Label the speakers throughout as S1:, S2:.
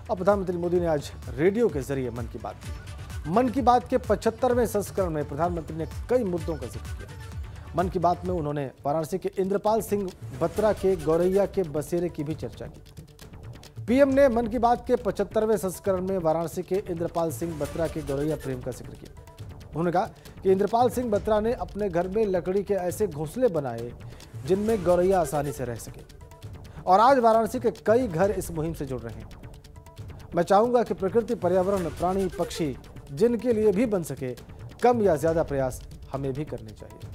S1: और प्रधानमंत्री मोदी ने आज रेडियो के जरिए मन की बात की। मन की बात के 75वें संस्करण में प्रधानमंत्री ने कई मुद्दों का जिक्र किया। मन की बात में उन्होंने वाराणसी के इंद्रपाल सिंह बत्रा के गौरैया के बसेरे की भी चर्चा की। पीएम ने मन की बात के 75वें संस्करण में वाराणसी के इंद्रपाल सिंह बत्रा के गौरैया प्रेम का जिक्र किया। उन्होंने कहा कि इंद्रपाल सिंह बत्रा ने अपने घर में लकड़ी के ऐसे घोंसले बनाए जिनमें गौरैया आसानी से रह सके, और आज वाराणसी के कई घर इस मुहिम से जुड़ रहे हैं। मैं चाहूंगा कि प्रकृति, पर्यावरण, प्राणी, पक्षी जिनके लिए भी बन सके, कम या ज्यादा प्रयास हमें भी करने चाहिए।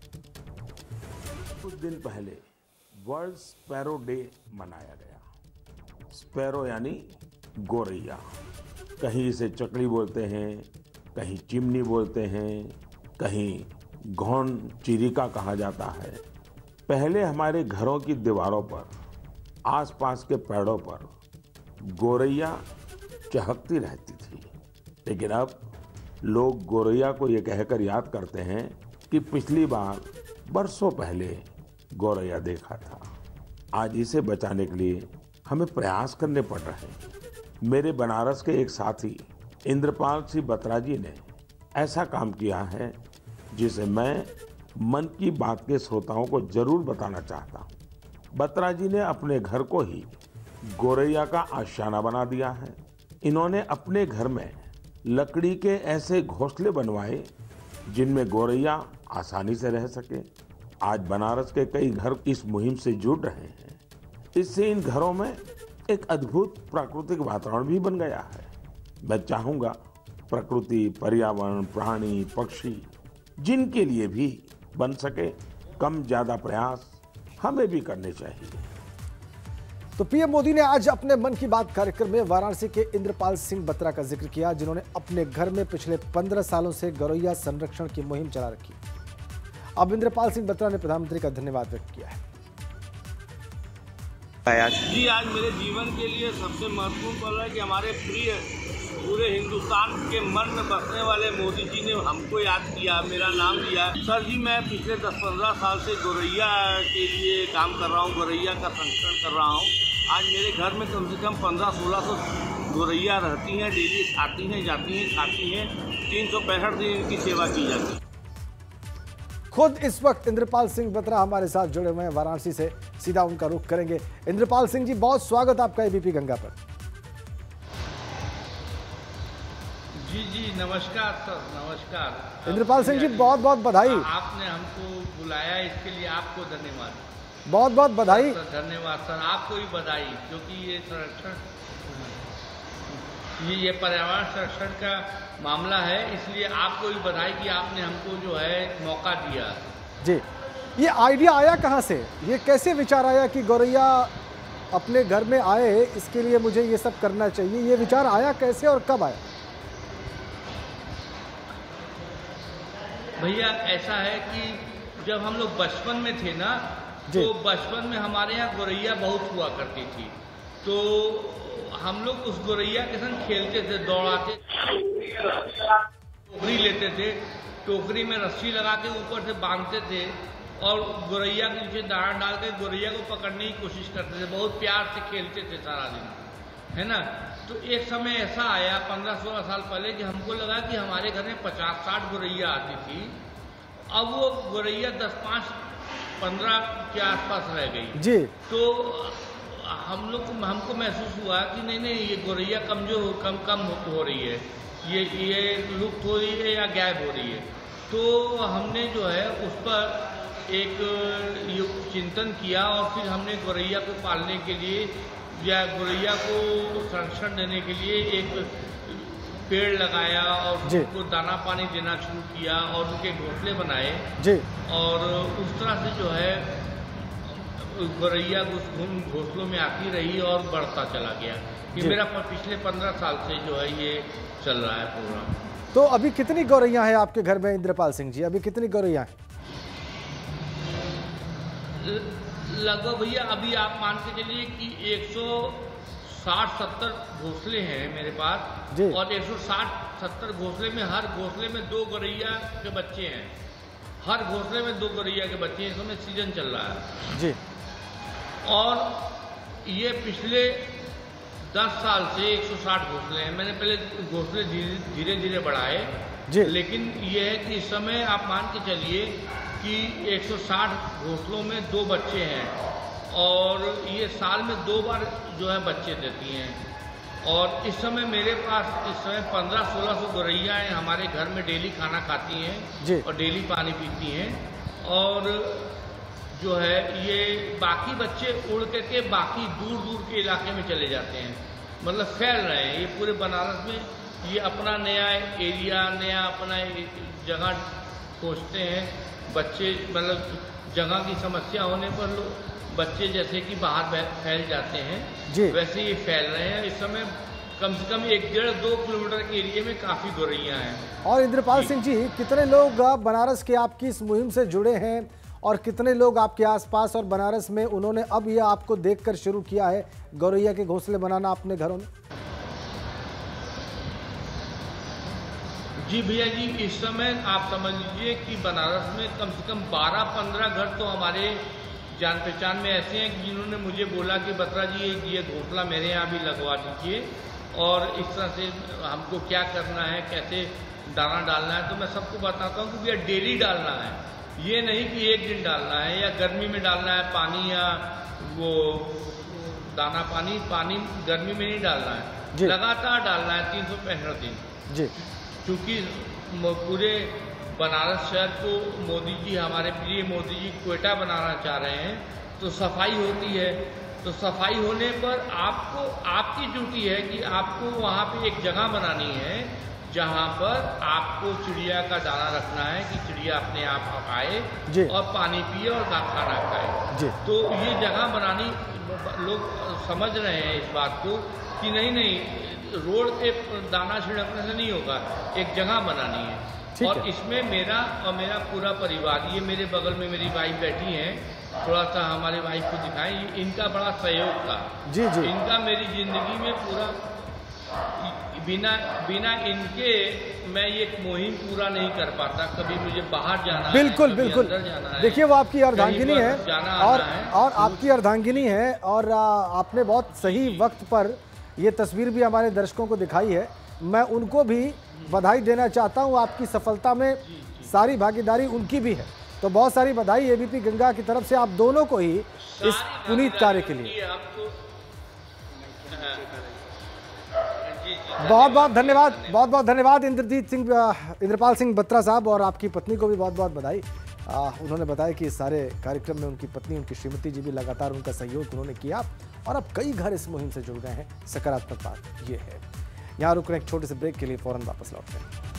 S2: कुछ दिन पहले वर्ल्ड स्पैरो डे मनाया गया। स्पैरो यानी गौरैया। कहीं इसे चकली बोलते हैं, कहीं चिमनी बोलते हैं, कहीं घोन चिरिका कहा जाता है। पहले हमारे घरों की दीवारों पर, आसपास के पेड़ों पर गौरैया चहकती रहती थी, लेकिन अब लोग गौरैया को ये कहकर याद करते हैं कि पिछली बार बरसों पहले गौरैया देखा था। आज इसे बचाने के लिए हमें प्रयास करने पड़ रहे हैं। मेरे बनारस के एक साथी इंद्रपाल सिंह बत्रा जी ने ऐसा काम किया है जिसे मैं मन की बात के श्रोताओं को जरूर बताना चाहता हूँ। बत्रा जी ने अपने घर को ही गौरैया का आशियाना बना दिया है। इन्होंने अपने घर में लकड़ी के ऐसे घोंसले बनवाए जिनमें गौरैया आसानी से रह सके। आज बनारस के कई घर इस मुहिम से जुड़ रहे हैं। इससे इन घरों में एक अद्भुत प्राकृतिक वातावरण भी बन गया है। मैं चाहूंगा प्रकृति, पर्यावरण, प्राणी, पक्षी जिनके लिए भी बन सके, कम ज्यादा प्रयास हमें भी करने चाहिए।
S1: तो पीएम मोदी ने आज अपने मन की बात कार्यक्रम में वाराणसी के इंद्रपाल सिंह बत्रा का जिक्र किया, जिन्होंने अपने घर में पिछले 15 सालों से गौरैया संरक्षण की मुहिम चला रखी। अब इंद्रपाल सिंह बत्रा ने प्रधानमंत्री का धन्यवाद व्यक्त किया है।
S3: जी, आज मेरे जीवन के लिए सबसे महत्वपूर्ण पल है कि हमारे प्रिय पूरे हिंदुस्तान के मन में बसने वाले मोदी जी ने हमको याद किया, मेरा नाम लिया। सर जी, मैं पिछले 10-15 साल से गौरैया के लिए काम कर रहा हूँ, गौरैया का संरक्षण कर रहा हूँ। आज मेरे घर में कम से कम 1500-1600 गौरैया रहती हैं, डेली आती हैं, जाती हैं, खाती हैं। 365 दिन इनकी सेवा की जाती है।
S1: खुद इस वक्त इंद्रपाल सिंह बत्रा हमारे साथ जुड़े हुए हैं। वाराणसी से सीधा उनका रुख करेंगे। इंद्रपाल सिंह जी, बहुत स्वागत आपका एबीपी गंगा पर।
S3: जी, नमस्कार सर, नमस्कार।
S1: इंद्रपाल सिंह जी, बहुत बहुत बधाई।
S3: आपने हमको बुलाया, इसके लिए आपको धन्यवाद।
S1: बहुत बहुत बधाई।
S3: धन्यवाद सर, आपको भी बधाई, क्योंकि ये संरक्षण, ये पर्यावरण संरक्षण का मामला है, इसलिए आपको भी बधाई कि आपने हमको जो है मौका दिया।
S1: जी, ये आइडिया आया कहाँ से? ये कैसे विचार आया कि गौरैया अपने घर में आए, इसके लिए मुझे ये सब करना चाहिए? ये विचार आया कैसे और कब आया?
S3: भैया, ऐसा है कि जब हम लोग बचपन में थे ना, तो बचपन में हमारे यहाँ गौरैया बहुत हुआ करती थी। तो हम लोग उस गौरैया के संग खेलते थे, दौड़ाते, टोकरी लेते थे, टोकरी में रस्सी लगा के ऊपर से बांधते थे और गौरैया के नीचे दाना डाल के गौरैया को पकड़ने की कोशिश करते थे। बहुत प्यार से खेलते थे सारा दिन, है ना। तो एक समय ऐसा आया 15-16 साल पहले कि हमको लगा कि हमारे घर में 50-60 गौरैया आती थी। अब वो गौरैया 10-15 के आसपास रह गई जी। तो हमको महसूस हुआ कि नहीं, ये गौरैया कम हो रही है, ये लुप्त हो रही है या गायब हो रही है। तो हमने जो है उस पर एक चिंतन किया और फिर हमने गौरैया को पालने के लिए या गौरैया को संरक्षण देने के लिए एक पेड़ लगाया और उनको दाना पानी देना शुरू किया और उनके घोंसले बनाए जी। और उस तरह से जो है गौरैया उन घोंसलों में आती रही और बढ़ता चला गया। ये मेरा पिछले 15 साल से जो है ये चल रहा है प्रोग्राम।
S1: तो अभी कितनी गौरैया हैं आपके घर में इंद्रपाल सिंह जी? अभी कितनी गौरैया हैं?
S3: लगभग भैया अभी आप मान के चलिए कि 160-70 घोंसले हैं मेरे पास और 160-70 घोंसले में हर घोंसले में 2 गौरैया के बच्चे हैं। हर घोंसले में 2 गौरैया के बच्चे हैं। इस समय सीजन चल रहा है जी। और ये पिछले 10 साल से 160 घोंसले हैं। मैंने पहले घोंसले धीरे धीरे बढ़ाए, लेकिन ये है कि इस समय आप मान के चलिए कि 160 घोंसलों में 2 बच्चे हैं और ये साल में 2 बार जो है बच्चे देती हैं। और इस समय मेरे पास इस समय 1500-1600 गौरैया हैं, हमारे घर में डेली खाना खाती हैं और डेली पानी पीती हैं। और जो है ये बाकी बच्चे उड़ करके बाकी दूर दूर के इलाके में चले जाते हैं, मतलब फैल रहे हैं। ये पूरे बनारस में ये अपना नया एरिया, नया अपना जगह खोजते हैं बच्चे, मतलब जगह की समस्या होने पर लोग बच्चे जैसे कि बाहर फैल जाते हैं, वैसे ये फैल रहे हैं। इस समय कम से कम 1-1.5-2 किलोमीटर के एरिया में काफ़ी गौरैया हैं।
S1: और इंद्रपाल सिंह जी, कितने लोग बनारस के आपकी इस मुहिम से जुड़े हैं और कितने लोग आपके आसपास और बनारस में उन्होंने अब यह आपको देखकर शुरू किया है गौरैया के घोंसले बनाना अपने घरों में?
S3: जी भैया जी, इस समय आप समझ लीजिए कि बनारस में कम से कम 12-15 घर तो हमारे जान पहचान में ऐसे हैं कि जिन्होंने मुझे बोला कि बत्रा जी ये घोंसला मेरे यहाँ भी लगवा दीजिए और इस तरह से हमको क्या करना है, कैसे दाना डालना है। तो मैं सबको बताता हूँ कि भैया डेली डालना है, ये नहीं कि एक दिन डालना है या गर्मी में डालना है पानी, या वो दाना पानी गर्मी में नहीं डालना है, लगातार डालना है 365 दिन। क्योंकि पूरे बनारस शहर को मोदी जी, हमारे प्रिय मोदी जी क्वेटा बनाना चाह रहे हैं, तो सफाई होती है। तो सफाई होने पर आपको, आपकी ड्यूटी है कि आपको वहाँ पे एक जगह बनानी है जहाँ पर आपको चिड़िया का दाना रखना है कि चिड़िया अपने आप आए और पानी पिए और खाना खाए। तो ये जगह बनानी, लोग समझ रहे हैं इस बात को कि नहीं रोड पे दाना छिड़कने से नहीं होगा, एक जगह बनानी है। और इसमें मेरा और मेरा पूरा परिवार, ये मेरे बगल में मेरी वाइफ बैठी हैं, थोड़ा सा हमारे वाइफ को दिखाएं, इनका बड़ा सहयोग था। इनका मेरी जिंदगी में पूरा, बिना इनके मैं ये मुहिम पूरा नहीं कर पाता। कभी मुझे बाहर जाना
S1: बिल्कुल
S3: है,
S1: बिल्कुल देखिए, वो आपकी अर्धांगिनी है और आपकी अर्धांगिनी है और आपने बहुत सही वक्त पर ये तस्वीर भी हमारे दर्शकों को दिखाई है। मैं उनको भी बधाई देना चाहता हूं, आपकी सफलता में सारी भागीदारी उनकी भी है, तो बहुत सारी बधाई एबीपी गंगा की तरफ से आप दोनों को ही इस पुनीत कार्य के लिए। बहुत बहुत धन्यवाद इंद्रपाल सिंह बत्रा साहब, और आपकी पत्नी को भी बहुत बहुत बधाई। उन्होंने बताया कि इस सारे कार्यक्रम में उनकी पत्नी, उनकी श्रीमती जी भी लगातार उनका सहयोग उन्होंने किया और अब कई घर इस मुहिम से जुड़ गए हैं। सकारात्मक बात ये है। यहाँ रुक रहे एक छोटे से ब्रेक के लिए, फौरन वापस लौटते हैं।